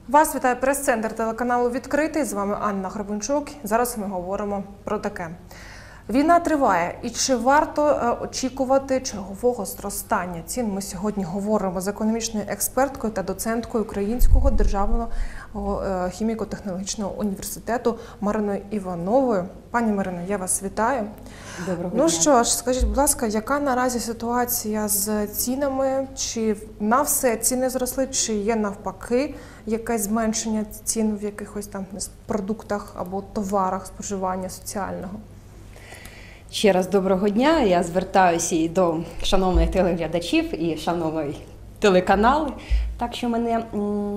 Вас вітає прес-центр телеканалу «Відкритий». З вами Анна Гребенчук. Зараз ми говоримо про таке. Війна триває. І чи варто очікувати чергового зростання цін? Ми сьогодні говоримо з економічною експерткою та доценткою Українського державного хіміко-технологічного університету Мариною Івановою. Пані Марино, я вас вітаю. Доброго дня. Ну що ж, скажіть, будь ласка, яка наразі ситуація з цінами? Чи на все ціни зросли, чи є навпаки якесь зменшення цін в якихось там продуктах або товарах споживання соціального? Ще раз доброго дня. Я звертаюся і до шановних телеглядачів, і шановної телеканали, так що мене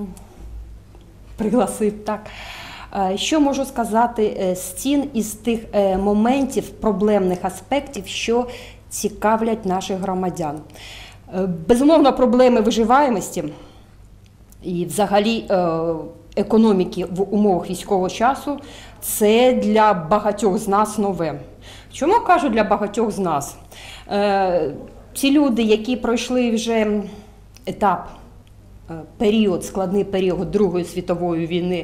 пригласив. Так. Що можу сказати з цін із тих моментів, проблемних аспектів, що цікавлять наших громадян? Безумовно, проблеми виживаємості і взагалі економіки в умовах військового часу – це для багатьох з нас нове. Чому кажу для багатьох з нас? Ці люди, які пройшли вже етап, складний період Другої світової війни,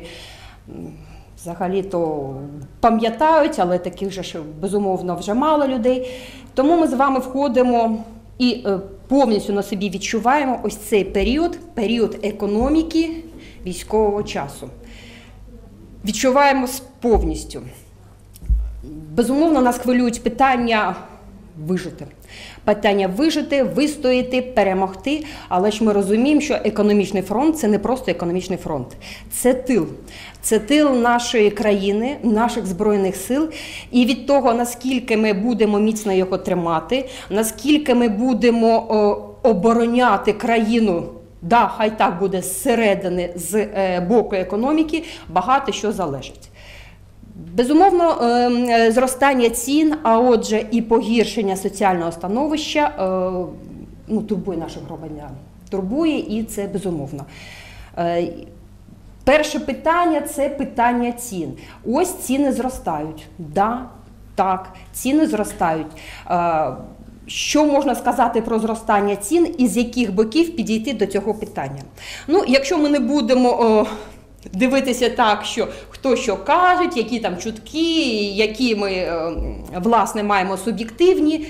взагалі-то пам'ятають, але таких же, безумовно, вже мало людей. Тому ми з вами входимо і повністю на собі відчуваємо ось цей період економіки військового часу. Відчуваємо повністю. Безумовно, нас хвилюють питання вижити. Питання вижити, вистояти, перемогти. Але ж ми розуміємо, що економічний фронт – це не просто економічний фронт. Це тил. Це тил нашої країни, наших Збройних сил. І від того, наскільки ми будемо міцно його тримати, наскільки ми будемо обороняти країну, да, хай так буде зсередини, з боку економіки, багато що залежить. Безумовно, зростання цін, а отже і погіршення соціального становища турбує наших громадян. Турбує, і це безумовно. Перше питання – це питання цін. Ось ціни зростають. Да, так, ціни зростають. Що можна сказати про зростання цін і з яких боків підійти до цього питання? Ну, якщо ми не будемо дивитися так, що хто що кажуть, які там чутки, які ми, власне, маємо суб'єктивний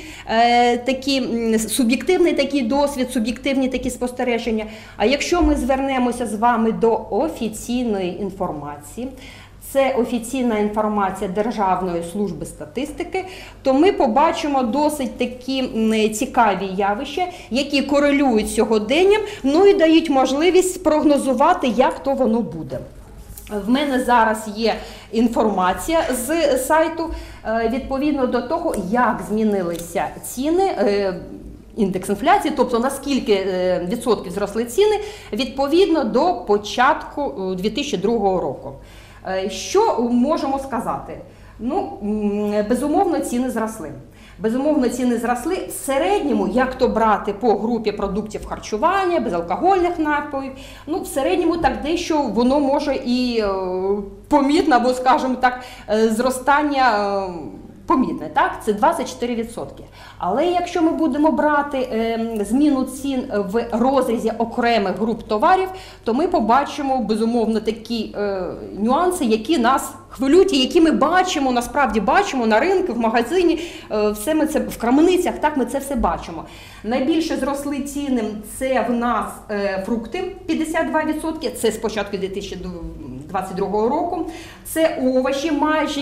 такий досвід, суб'єктивні такі спостереження. А якщо ми звернемося з вами до офіційної інформації, це офіційна інформація Державної служби статистики, то ми побачимо досить такі цікаві явища, які корелюють з сьогоденням, ну і дають можливість спрогнозувати, як то воно буде. В мене зараз є інформація з сайту відповідно до того, як змінилися ціни, індекс інфляції, тобто наскільки відсотків зросли ціни відповідно до початку 2002 року. Що можемо сказати? Ну, безумовно, ціни зросли. Безумовно, ціни зросли в середньому, як то брати по групі продуктів харчування, безалкогольних напоїв, ну, в середньому так дещо воно може і помітно, або, скажімо так, зростання помітне, так? Це 24%. Але якщо ми будемо брати зміну цін в розрізі окремих груп товарів, то ми побачимо, безумовно, такі нюанси, які нас хвилюють, і які ми бачимо, насправді бачимо на ринку, в магазині, все ми це, в крамницях, так, ми це все бачимо. Найбільше зросли ціни – це в нас фрукти, 52%, це з початку 2022 року. Це овочі, майже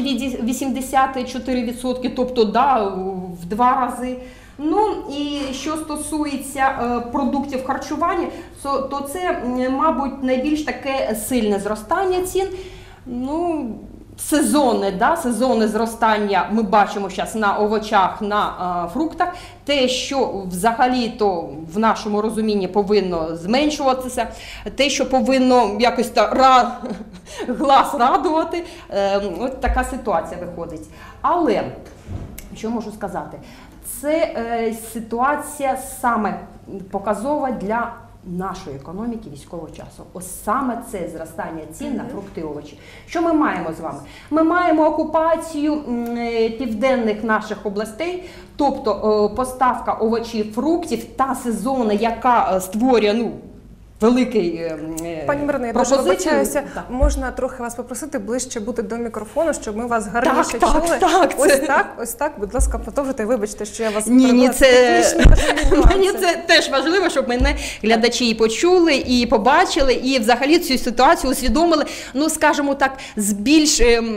84%, тобто, да, в 2 рази. Ну, і що стосується продуктів харчування, то це, мабуть, найбільш таке сильне зростання цін. Ну, сезонне зростання ми бачимо зараз на овочах, на фруктах. Те, що взагалі-то в нашому розумінні повинно зменшуватися, те, що повинно якось глаз радувати, от така ситуація виходить. Але, що можу сказати, це ситуація саме показова для нашої економіки військового часу. Ось саме це зростання цін на фрукти і овочі. Що ми маємо з вами? Ми маємо окупацію південних наших областей, тобто поставка овочів, фруктів та сезону, яка створює великий Пані Марино, я дуже пропозицію. вибачаюся. Так. Можна трохи вас попросити ближче бути до мікрофону, щоб ми вас гарніше Так, чули. так, Ось так, будь ласка, продовжуйте. Вибачте, що я вас Ні, перебила. це Технічні важливі мені нюанси. це теж важливо, щоб мене глядачі і почули, і побачили, і взагалі цю ситуацію усвідомили, ну, скажімо так, з більш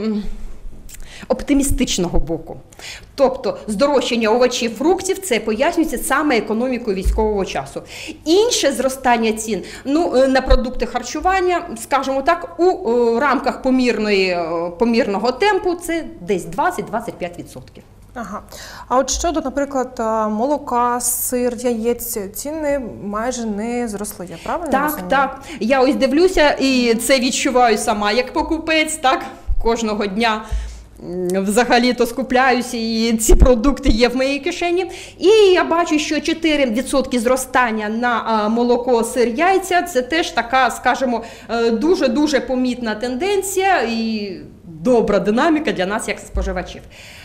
оптимістичного боку. Тобто здорожчання овочів, фруктів – це пояснюється саме економікою військового часу. Інше зростання цін на продукти харчування, скажімо так, у рамках помірного темпу – це десь 20-25%. Ага. А от щодо, наприклад, молока, сир, яєць, ціни майже не зросли, я правильно розумію? Так. Я ось дивлюся і це відчуваю сама як покупець, так, кожного дня. Взагалі-то скупляюся, і ці продукти є в моїй кишені. І я бачу, що 4% зростання на молоко, сир, яйця – це теж така, скажімо, дуже-дуже помітна тенденція і добра динаміка для нас, як споживачів.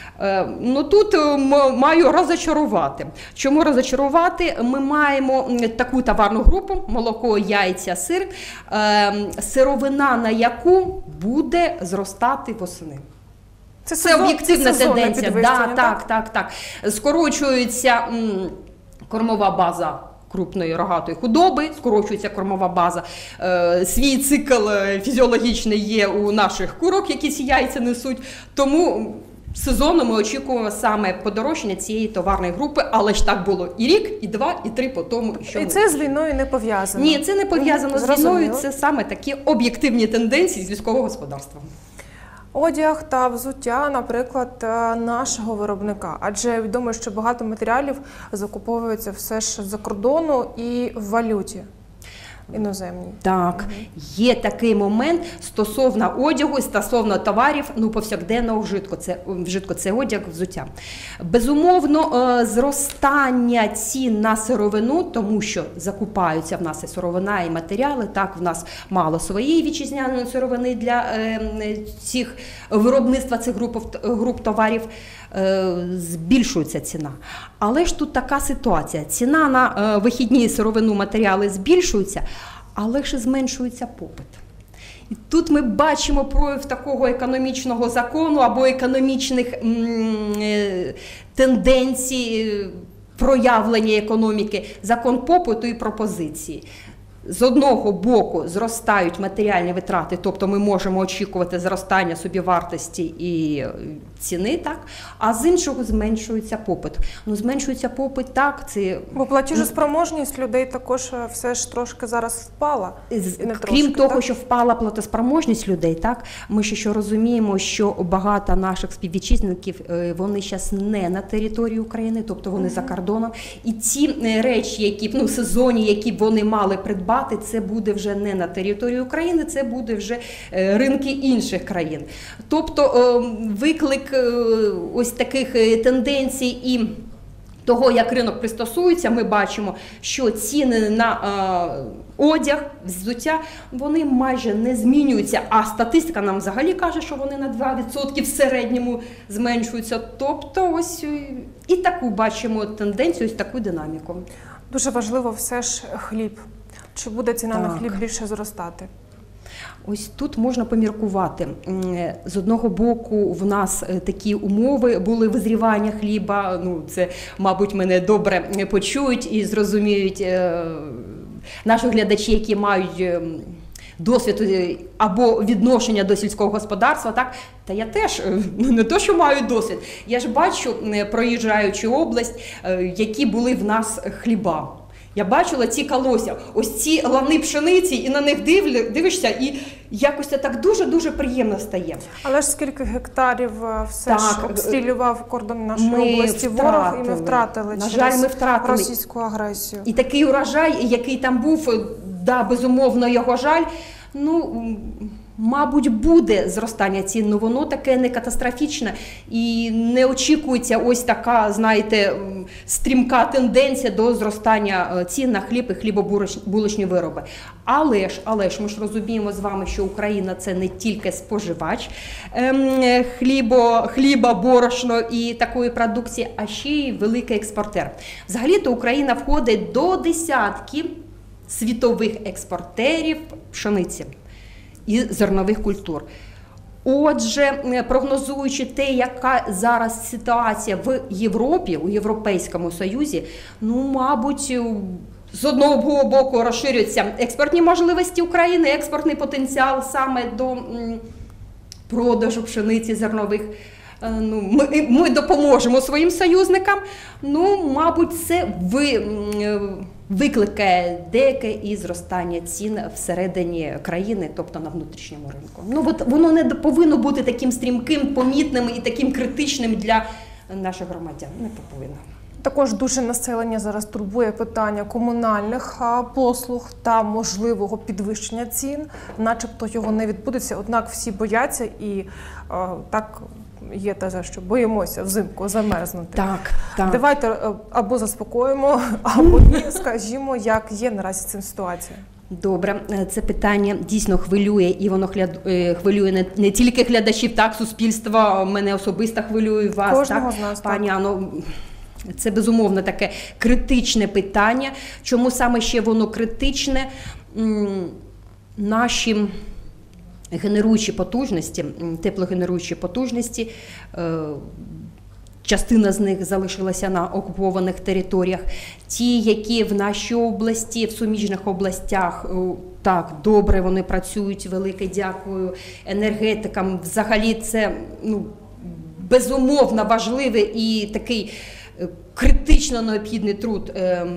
Тут маю розчарувати. Чому розчарувати? Ми маємо таку товарну групу – молоко, яйця, сир, сировина на яку буде зростати восени. Це об'єктивна тенденція. Так. Скорочується кормова база крупної рогатої худоби, скорочується кормова база. Свій цикл фізіологічний є у наших курок, які ці яйця несуть. Тому сезонно ми очікуємо саме подорожчання цієї товарної групи, але ж так було і рік, і два, і три по тому. І це з війною не пов'язано? Ні, це не пов'язано з війною, це саме такі об'єктивні тенденції з військового господарства. Одяг та взуття, наприклад, нашого виробника. Адже відомо, що багато матеріалів закуповується все ж за кордону і в валюті іноземній. Так, є такий момент стосовно одягу і стосовно товарів повсякденного вжитку. Це одяг, взуття. Безумовно, зростання цін на сировину, тому що закупаються в нас і сировина, і матеріали, так, в нас мало своєї вітчизняної сировини для виробництва цих груп товарів, збільшується ціна. Але ж тут така ситуація. Ціна на вихідні сировину, матеріали збільшується, але ж і зменшується попит. І тут ми бачимо прояв такого економічного закону або економічних тенденцій проявлення економіки, закон попиту і пропозиції. З одного боку зростають матеріальні витрати, тобто ми можемо очікувати зростання собівартості і ціни, так? А з іншого зменшується попит. Зменшується попит, так, це... Бо платіжоспроможність людей також все ж трошки зараз впала. Крім того, що впала платоспроможність людей, так, ми ще розуміємо, що багато наших співвітчизників, вони зараз не на території України, тобто вони за кордоном. І ці речі, які, сезонні, які б вони мали придбати, це буде вже не на території України, це буде вже ринки інших країн. Тобто виклик ось таких тенденцій і того, як ринок пристосується, ми бачимо, що ціни на одяг, взуття, вони майже не змінюються, а статистика нам взагалі каже, що вони на 2% в середньому зменшуються. Тобто ось і таку бачимо тенденцію, ось таку динаміку. Дуже важливо все ж хліб. Чи буде ціна на хліб більше зростати? Ось тут можна поміркувати. З одного боку, в нас такі умови були визрівання хліба, це, мабуть, мене добре почують і зрозуміють наші глядачі, які мають досвід або відношення до сільського господарства, так? Та я теж не то, що маю досвід, я ж бачу, проїжджаючи область, які були в нас хліба. Я бачила ці колосся, ось ці лани пшениці, і на них дивишся, і якось це так дуже-дуже приємно стає. Але ж скільки гектарів все ж обстрілював кордон нашої області ворог, і ми втратили через російську агресію. І такий урожай, який там був, безумовно, його жаль, мабуть, буде зростання цін, але воно таке не катастрофічне і не очікується ось така, знаєте, стрімка тенденція до зростання цін на хліб і хлібобулочні вироби. Але ж ми ж розуміємо з вами, що Україна – це не тільки споживач хліба, борошно і такої продукції, а ще й великий експортер. Взагалі-то Україна входить до десятки світових експортерів пшениці і зернових культур. Отже, прогнозуючи те, яка зараз ситуація в Європі, у Європейському Союзі, мабуть, з одного боку розширюються експортні можливості України, експортний потенціал саме до продажу пшениці зернових. Ми допоможемо своїм союзникам, мабуть, це викликає деяке і зростання цін всередині країни, тобто на внутрішньому ринку. Воно не повинно бути таким стрімким, помітним і таким критичним для наших громадян. Не повинно. Також дуже населення зараз турбує питання комунальних послуг та можливого підвищення цін, начебто його не відбудеться, однак всі бояться і так є теза, що боїмося взимку замерзнути. Так. Давайте або заспокоїмо, або ні, скажімо, як є наразі ця ситуація. Добре, це питання дійсно хвилює, і воно хвилює не тільки глядачів, так, суспільства, мене особисто хвилює, вас, кожного так, з нас, пані Анно. Це, безумовно, таке критичне питання. Чому саме ще воно критичне? Наші генеруючі потужності, теплогенеруючі потужності, частина з них залишилася на окупованих територіях. Ті, які в нашій області, в суміжних областях, так, добре вони працюють, велике дякую енергетикам. Взагалі це безумовно важливий і такий критично необхідний труд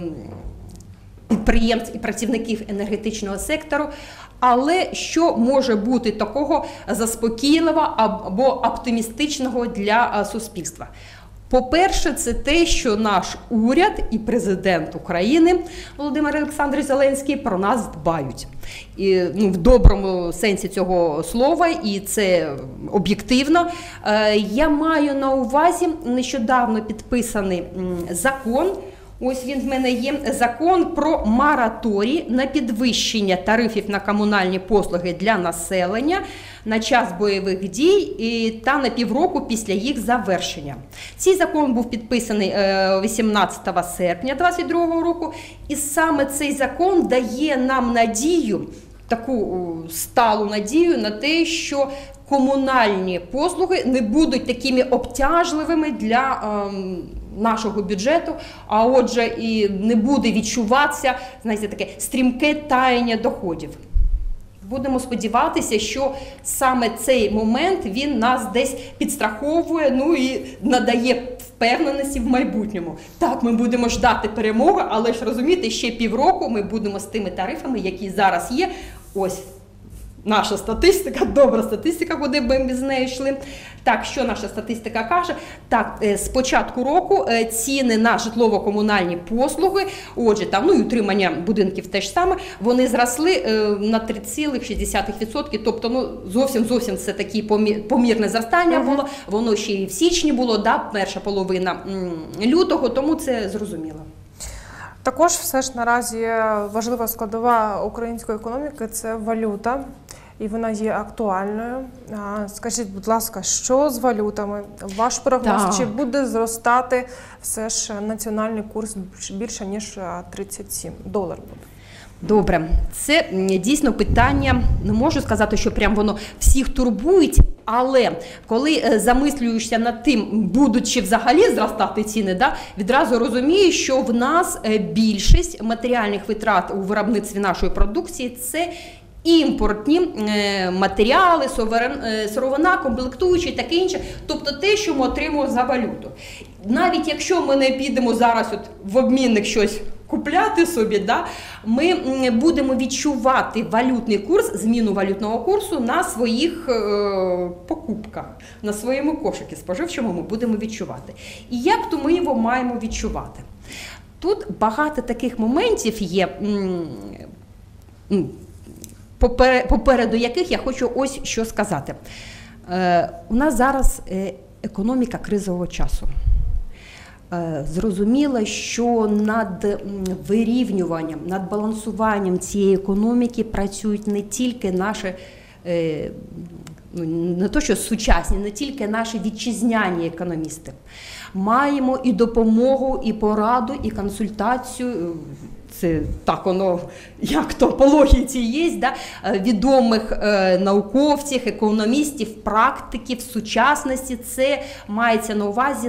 підприємств і працівників енергетичного сектору. Але що може бути такого заспокійливого або оптимістичного для суспільства? По-перше, це те, що наш уряд і президент України Володимир Олександрович Зеленський про нас дбають. І, в доброму сенсі цього слова, і це об'єктивно. Я маю на увазі нещодавно підписаний закон. Ось він в мене є, закон про мораторій на підвищення тарифів на комунальні послуги для населення на час бойових дій та на півроку після їх завершення. Цей закон був підписаний 18 серпня 2022 року, і саме цей закон дає нам надію, таку сталу надію на те, що комунальні послуги не будуть такими обтяжливими для нашого бюджету, а отже і не буде відчуватися, знаєте, таке стрімке таяння доходів. Будемо сподіватися, що саме цей момент він нас десь підстраховує, і надає впевненості в майбутньому. Так, ми будемо ждати перемоги, але ж розумієте, ще півроку ми будемо з тими тарифами, які зараз є. Ось наша статистика, добра статистика, куди б ми з нею йшли. Так, що наша статистика каже? Так, з початку року ціни на житлово-комунальні послуги, отже, і утримання будинків теж саме, вони зросли на 3,6%, тобто, зовсім це таке помірне зростання було, воно ще і в січні було, перша половина лютого, тому це зрозуміло. Також все ж наразі важлива складова української економіки – це валюта, і вона є актуальною. Скажіть, будь ласка, що з валютами? Ваш прогноз, чи буде зростати все ж національний курс більше, ніж $37 буде? Добре, це дійсно питання, не можу сказати, що прям воно всіх турбують, але коли замислюєшся над тим, будуть чи взагалі зростати ціни, відразу розумієш, що в нас більшість матеріальних витрат у виробництві нашої продукції – це імпортні матеріали, сировина, комплектуючі, таке інше, тобто те, що ми отримуємо за валюту. Навіть якщо ми не підемо зараз в обмінник щось купляти собі, ми будемо відчувати валютний курс, зміну валютного курсу на своїх покупках, на своєму кошику споживчому ми будемо відчувати. І як то ми його маємо відчувати? Тут багато таких моментів є, попереду яких я хочу ось що сказати. У нас зараз економіка кризового часу. Зрозуміло, що над вирівнюванням, над балансуванням цієї економіки працюють не тільки наші, не то що сучасні, не тільки наші вітчизняні економісти. Маємо і допомогу, і пораду, і консультацію це так воно, як то по логіці є, да? Відомих науковців, економістів, практиків, сучасності. Це мається на увазі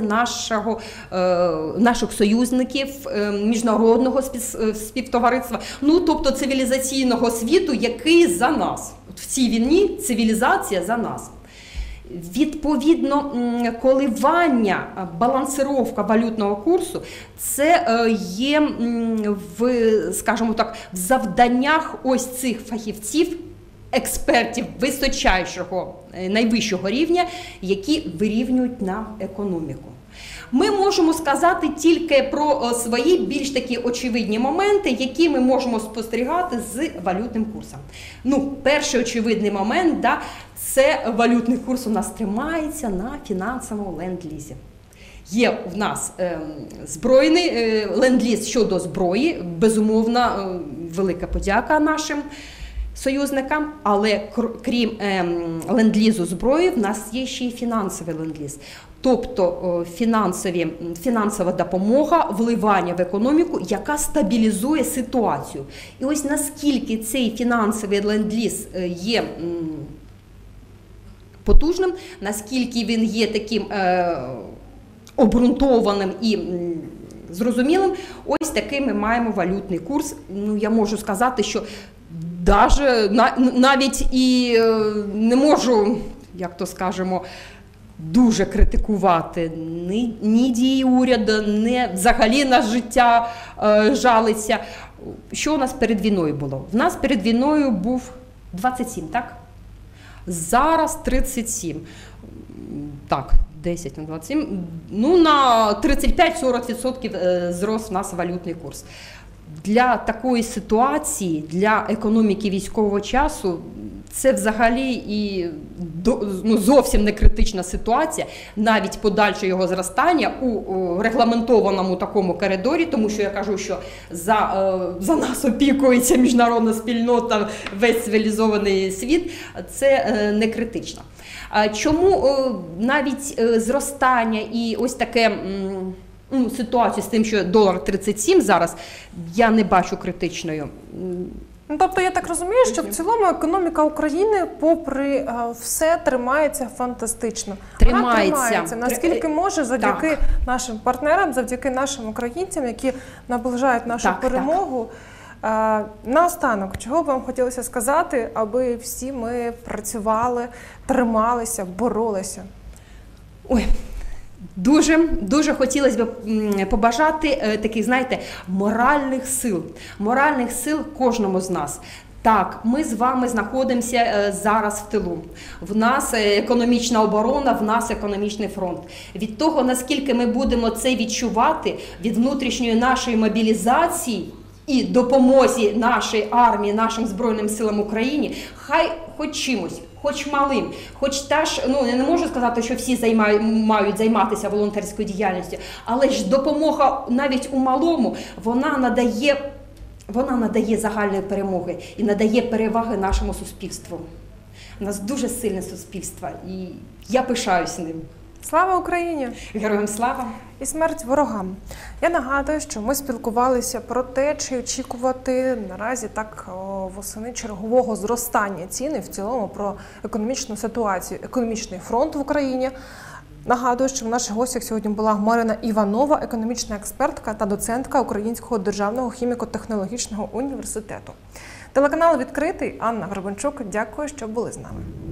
наших союзників, міжнародного співтовариства, ну, тобто цивілізаційного світу, який за нас. От в цій війні цивілізація за нас. Відповідно, коливання, балансировка валютного курсу – це є скажімо так, в завданнях ось цих фахівців, експертів височайшого, найвищого рівня, які вирівнюють нам економіку. Ми можемо сказати тільки про свої більш такі очевидні моменти, які ми можемо спостерігати з валютним курсом. Ну, перший очевидний момент, да, це валютний курс у нас тримається на фінансовому ленд-лізі. Є в нас збройний ленд-ліз щодо зброї, безумовно, велика подяка нашим союзникам, але крім ленд-лізу зброї, в нас є ще й фінансовий ленд-ліз. Тобто фінансова допомога, вливання в економіку, яка стабілізує ситуацію. І ось наскільки цей фінансовий ленд-ліз є потужним, наскільки він є таким обґрунтованим і зрозумілим, ось такий ми маємо валютний курс. Ну, я можу сказати, що навіть і не можу, як то скажемо, дуже критикувати ні дії уряду, ні взагалі на життя жалиться. Що у нас перед війною було? В нас перед війною був 27, так? Зараз 37. Так, 10 на 27. Ну, на 35-40% зрос в нас валютний курс. Для такої ситуації, для економіки військового часу, це взагалі і зовсім не критична ситуація, навіть подальше його зростання у регламентованому такому коридорі, тому що я кажу, що за нас опікується міжнародна спільнота, весь цивілізований світ, це не критично. Чому навіть зростання і ось таке ситуацію з тим, що долар 37 зараз, я не бачу критичною. Ну, тобто, я так розумію, що в цілому економіка України, попри все, тримається фантастично. Вона тримається. Наскільки може, завдяки нашим партнерам, завдяки нашим українцям, які наближають нашу перемогу. Наостанок, чого б вам хотілося сказати, аби всі ми працювали, трималися, боролися? Ой, дуже хотілося б побажати таких, знаєте, моральних сил кожному з нас. Так, ми з вами знаходимося зараз в тилу. В нас економічна оборона, в нас економічний фронт. Від того, наскільки ми будемо це відчувати, від внутрішньої нашої мобілізації і допомозі нашій армії, нашим Збройним силам України, хай хоч чимось, хоч малим, хоч теж, ну, я не можу сказати, що всі мають займатися волонтерською діяльністю, але ж допомога навіть у малому, вона надає загальної перемоги і надає переваги нашому суспільству. У нас дуже сильне суспільство, і я пишаюсь ним. Слава Україні! Героям слава! І смерть ворогам. Я нагадую, що ми спілкувалися про те, чи очікувати наразі так восени чергового зростання цін і в цілому про економічну ситуацію, економічний фронт в Україні. Нагадую, що в наших гостях сьогодні була Марина Іванова, економічна експертка та доцентка Українського державного хіміко-технологічного університету. Телеканал «Відкритий», Анна Гребенчук. Дякую, що були з нами.